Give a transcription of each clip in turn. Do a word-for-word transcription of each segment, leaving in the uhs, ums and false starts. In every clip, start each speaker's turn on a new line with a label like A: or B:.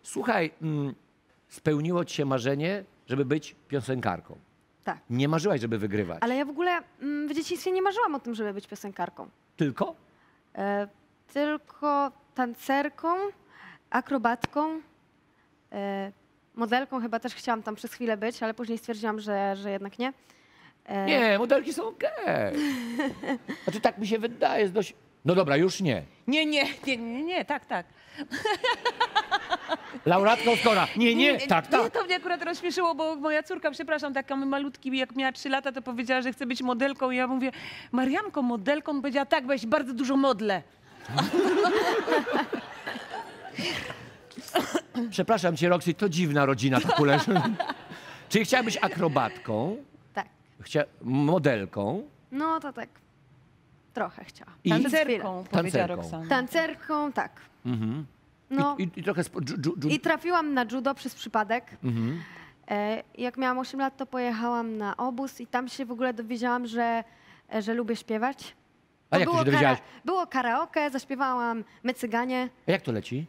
A: Słuchaj, mm, spełniło ci się marzenie, żeby być piosenkarką.
B: Tak.
A: Nie marzyłaś, żeby wygrywać.
B: Ale ja w ogóle mm, w dzieciństwie nie marzyłam o tym, żeby być piosenkarką.
A: Tylko?
B: E, tylko tancerką, akrobatką, e, modelką chyba też chciałam tam przez chwilę być, ale później stwierdziłam, że, że jednak nie. E,
A: Nie, modelki są okej. Znaczy tak mi się wydaje, jest dość... No dobra, już nie.
C: Nie, nie, nie, nie, nie, tak, tak.
A: Laureatką Oscara. Nie, nie, tak,
C: Nie,
A: tak.
C: to mnie akurat rozśmieszyło, bo moja córka, przepraszam, taka malutki, jak miała trzy lata, to powiedziała, że chce być modelką i ja mówię, Marianko, modelką? On powiedziała, tak, weź bardzo dużo modlę.
A: Przepraszam cię, Roxy, to dziwna rodzina, tak kuleż. Czyli chciałabyś akrobatką,
B: tak.
A: chcia... modelką
B: No to tak trochę chciałam.
A: i...
C: Tancerką, powiedziała
A: Tancerką.
C: Roxana.
B: Tancerką, tak.
A: Mhm.
B: No.
A: I, i, I trochę... Spo... Dżu, dżu, dżu...
B: I trafiłam na judo przez przypadek.
A: Mhm.
B: E, jak miałam osiem lat, to pojechałam na obóz i tam się w ogóle dowiedziałam, że, e, że lubię śpiewać.
A: A
B: To
A: jak to
B: było
A: się dowiedziałaś?
B: Było karaoke, zaśpiewałam My Cyganie.
A: A jak to leci?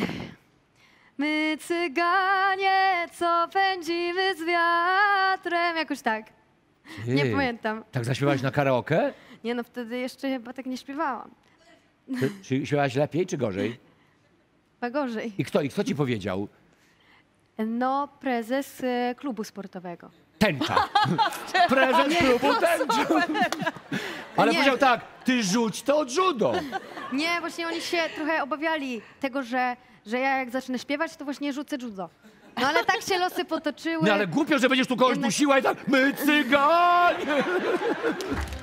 B: My Cyganie, co pędzimy z wiatrem. Jakoś tak.
A: Ty,
B: Nie pamiętam.
A: Tak zaśpiewałaś na karaoke?
B: Nie no, wtedy jeszcze chyba tak nie śpiewałam.
A: Czy, czy śpiewałaś lepiej, czy gorzej?
B: Chyba gorzej.
A: I kto, I kto ci powiedział?
B: No, prezes e, klubu sportowego.
A: Tęcza. Prezes klubu tęcza. Ale
B: Nie.
A: powiedział tak, ty rzuć to od judo.
B: Nie, właśnie oni się trochę obawiali tego, że, że ja jak zacznę śpiewać, to właśnie rzucę judo. No ale tak się losy potoczyły.
A: No ale głupio, że będziesz tu kogoś
B: Jednak-
A: dusiła i tak, my Cyganie.